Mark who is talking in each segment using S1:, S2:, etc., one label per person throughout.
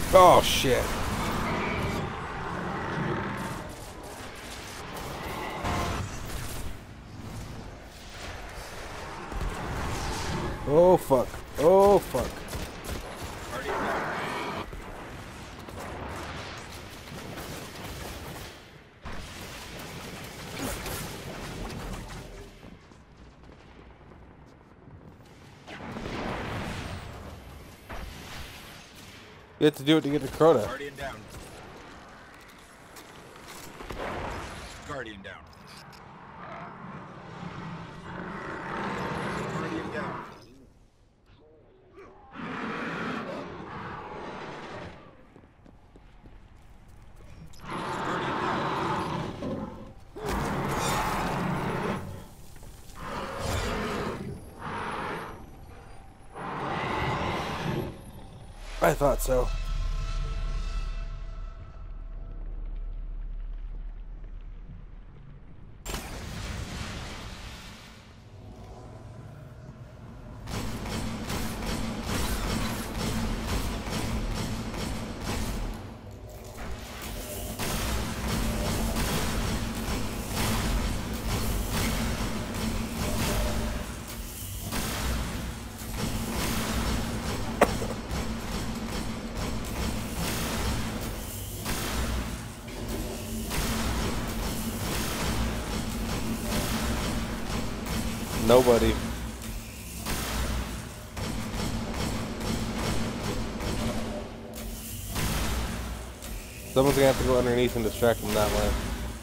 S1: Oh shit. Oh fuck. Oh fuck. You have to do it to get the Crota.
S2: Guardian down. Guardian down. Guardian down.
S1: I thought so. Nobody. Someone's gonna have to go underneath and distract them that way.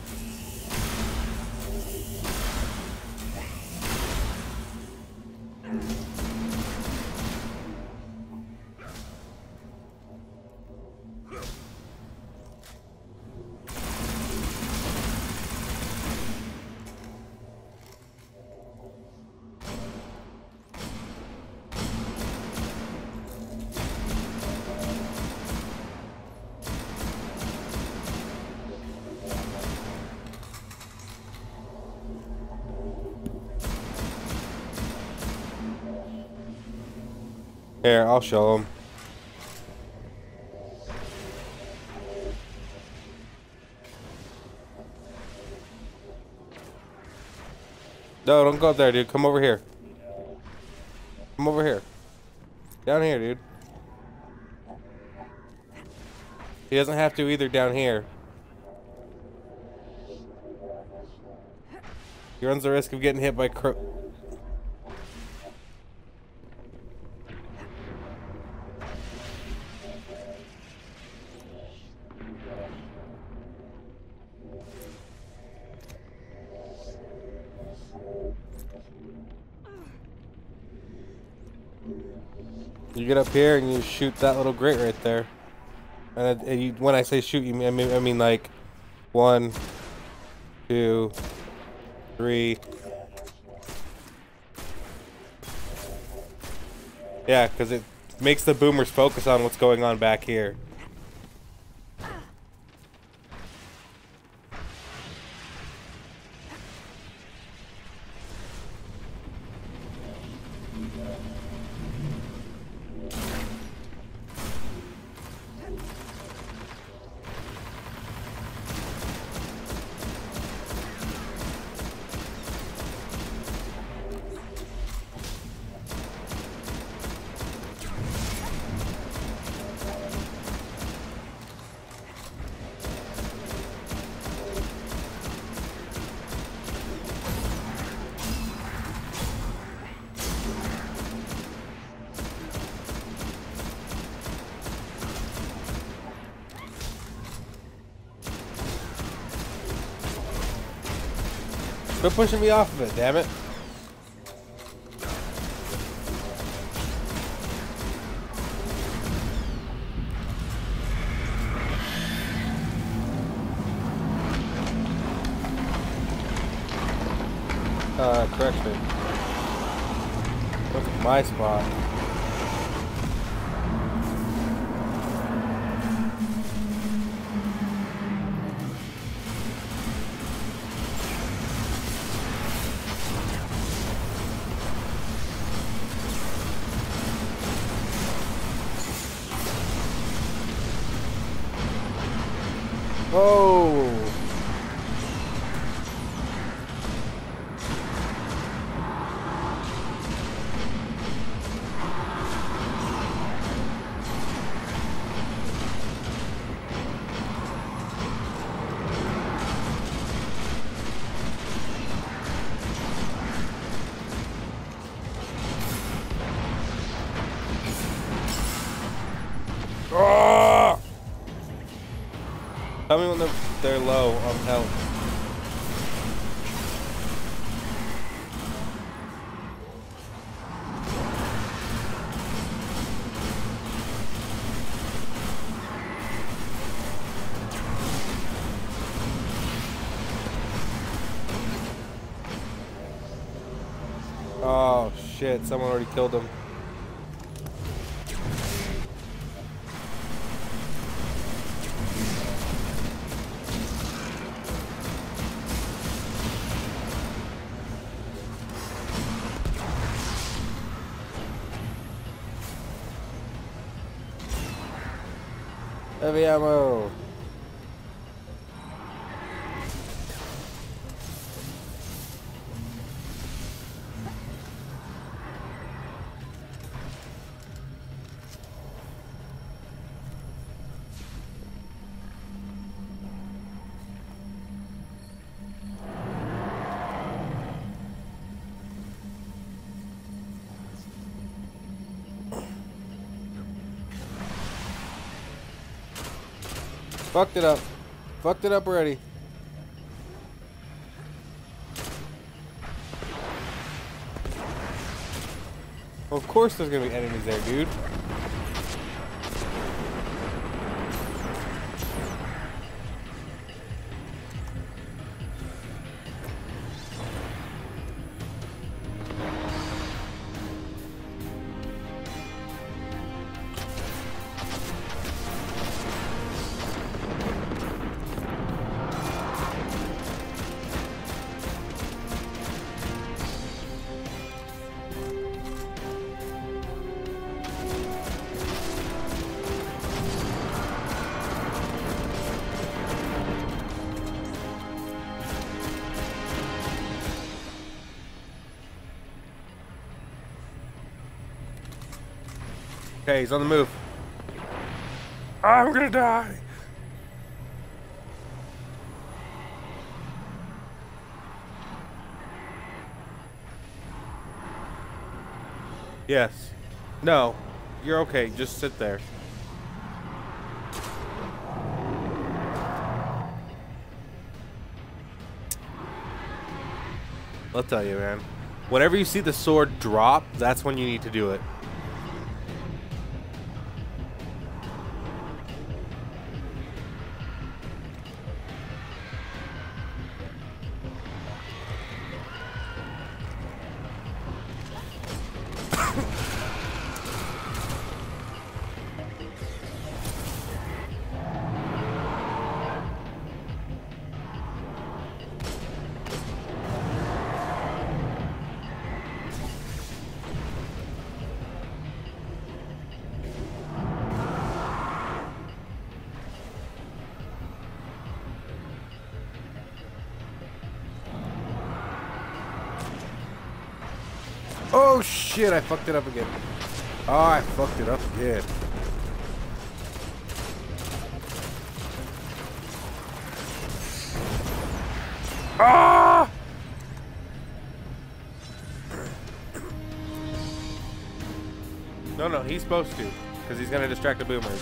S1: Here, I'll show them. No, don't go up there, dude. Come over here. Come over here. Down here, dude. He doesn't have to either down here. He runs the risk of getting hit by You get up here and you shoot that little grate right there. And when I say shoot, I mean like 1, 2, 3. Yeah, because it makes the boomers focus on what's going on back here. Quit pushing me off of it, damn it. Correction. That's my spot. Oh! Oh! Tell me when they're low on health. Oh shit, someone already killed him. Heavy ammo. Fucked it up. Fucked it up already. Well, of course there's gonna be enemies there, dude. Okay, he's on the move. I'm gonna die. Yes. No. You're okay. Just sit there. I'll tell you, man. Whenever you see the sword drop, that's when you need to do it. Oh shit, I fucked it up again. Oh, I fucked it up again. Ah! No, he's supposed to, because he's gonna distract the boomers.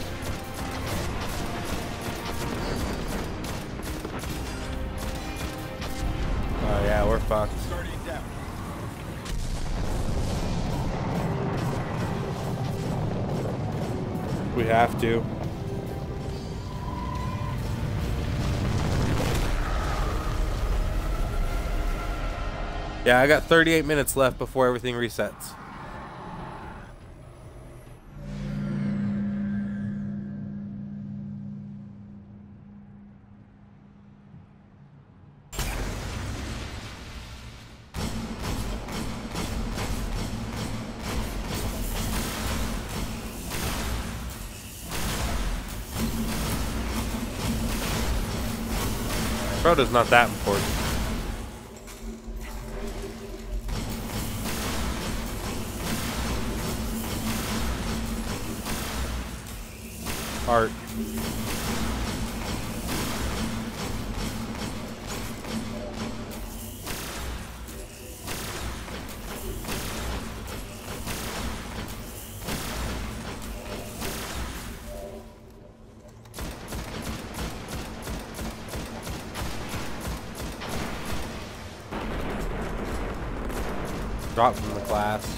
S1: Oh yeah, we're fucked. We have to. Yeah, I got 38 minutes left before everything resets. Proto's not that important. Art. Drop from the class.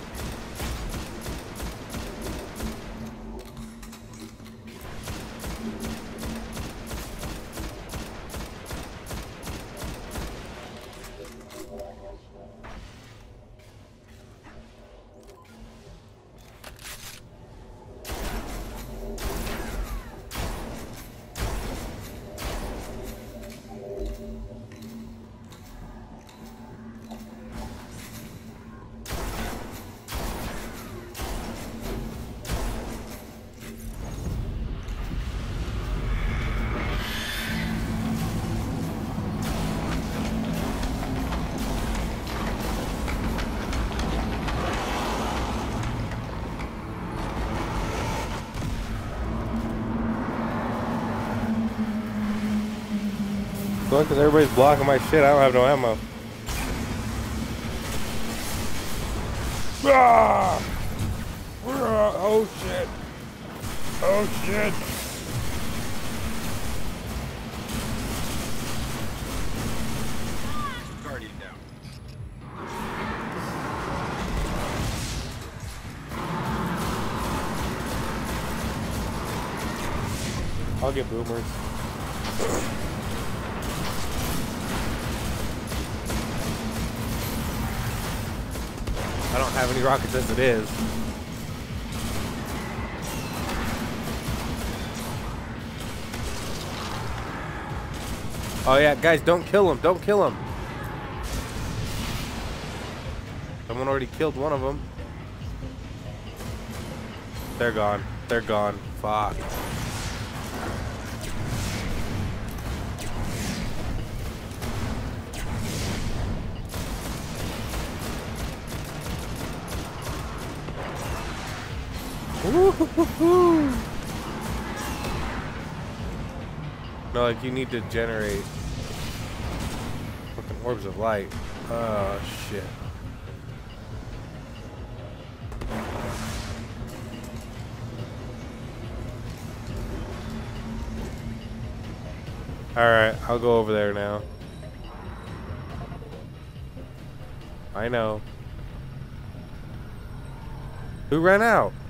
S1: Because everybody's blocking my shit. I don't have no ammo. Ah! Oh shit. Oh shit.
S2: Guardian down.
S1: I'll get boomers. I don't have any rockets as it is. Oh yeah, guys, don't kill him. Don't kill him. Someone already killed one of them. They're gone. They're gone. Fuck. No, like you need to generate fucking orbs of light. Oh shit. Alright, I'll go over there now. I know. Who ran out?